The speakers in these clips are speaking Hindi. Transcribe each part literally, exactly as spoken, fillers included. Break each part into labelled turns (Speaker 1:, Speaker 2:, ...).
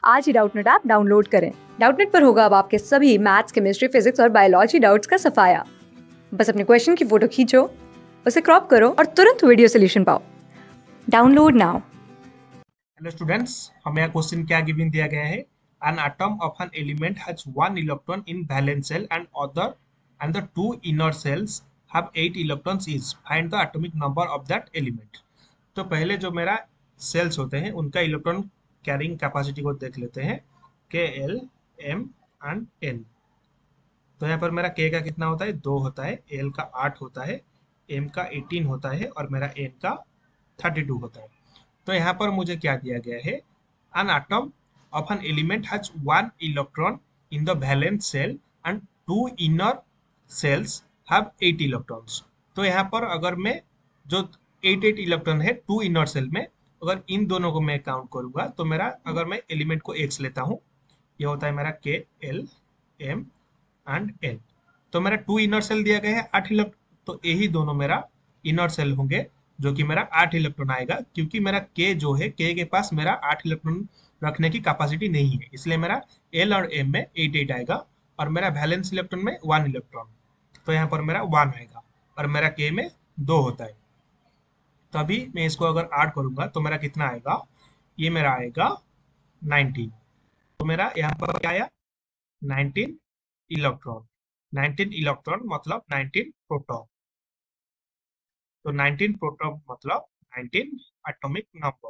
Speaker 1: आज ही डाउटनेट ऐप डाउनलोड करें। डाउटनेट पर होगा अब आपके सभी मैथ्स, केमिस्ट्री, फिजिक्स और बायोलॉजी डाउट्स का सफाया। बस अपने क्वेश्चन की फोटो खींचो, उसे क्रॉप करो और तुरंत वीडियो सोल्यूशन पाओ। Download now.
Speaker 2: हेलो स्टूडेंट्स, हमें यह क्वेश्चन क्या गिवन दिया गया है। An atom of an element has one electron in valence shell and other and the two inner shells have eight electrons each, find the atomic number of that element. तो पहले जो मेरा सेल्स होते हैं उनका इलेक्ट्रॉन कैरिंग कैपेसिटी को देख लेते हैं, के एल एम एंड एन। तो यहाँ पर मेरा के का कितना होता है, दो होता है, एल का आठ होता है, एम का एटीन होता है और मेरा एन का थर्टी टू होता है। तो यहाँ पर मुझे क्या दिया गया है, an atom of an element has one electron in the valence shell and two inner shells have eight electrons. तो यहाँ पर अगर मैं जो एट एट इलेक्ट्रॉन है टू इनर सेल में, अगर इन दोनों को मैं काउंट करूंगा तो मेरा, अगर मैं एलिमेंट को एक्स लेता हूँ, ये होता है मेरा के एल एम एंड एन। तो मेरा टू इनर सेल दिया गया है आठ इलेक्ट्रॉन, तो यही दोनों मेरा इनर सेल होंगे जो कि मेरा आठ इलेक्ट्रॉन आएगा, क्योंकि मेरा के जो है, के के पास मेरा आठ इलेक्ट्रॉन रखने की कैपेसिटी नहीं है, इसलिए मेरा एल और एम में एट एट आएगा और मेरा वैलेंस इलेक्ट्रॉन में वन इलेक्ट्रॉन। तो यहाँ पर मेरा वन आएगा और मेरा के में दो होता है। तो अभी मैं इसको अगर ऐड करूंगा तो मेरा कितना आएगा, ये मेरा आएगा नाइनटीन। तो मेरा यहाँ पर क्या आया, नाइनटीन इलेक्ट्रॉन। नाइनटीन इलेक्ट्रॉन मतलब नाइनटीन प्रोटॉन। तो नाइनटीन प्रोटॉन मतलब nineteen atomic number.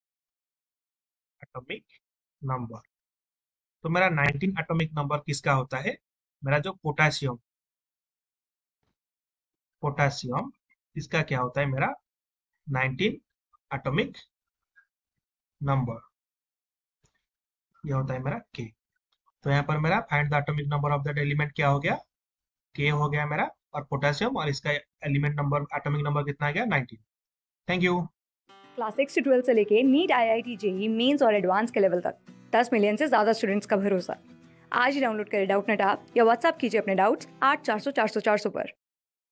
Speaker 2: Atomic number. तो मेरा नाइनटीन एटॉमिक नंबर किसका होता है, मेरा जो पोटेशियम, पोटेशियम इसका क्या होता है, मेरा नाइनटीन एटॉमिक नंबर, ये होता है मेरा के। तो यहाँ पर मेरा find the atomic number of that element क्या हो गया, के हो गया मेरा, और पोटेशियम, और इसका एलिमेंट नंबर, एटॉमिक नंबर कितना आ गया, nineteen. Thank you.
Speaker 1: Class six से ट्वेल्थ से लेके NEET, I I T, JEE mains और एडवांस के लेवल तक दस मिलियन से ज्यादा स्टूडेंट्स का भरोसा। आज ही डाउनलोड करें डाउटनेट ऐप या व्हाट्सएप कीजिए अपने डाउट्स आठ चार सौ चार सौ चार सौ पर।